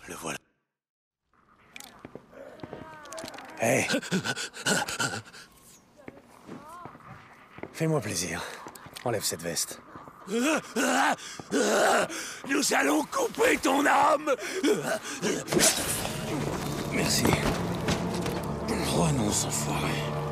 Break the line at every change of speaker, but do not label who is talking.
Le voilà. Hé! Fais-moi plaisir. Enlève cette veste.
Nous allons couper ton âme.
Merci. Renonce, enfoiré.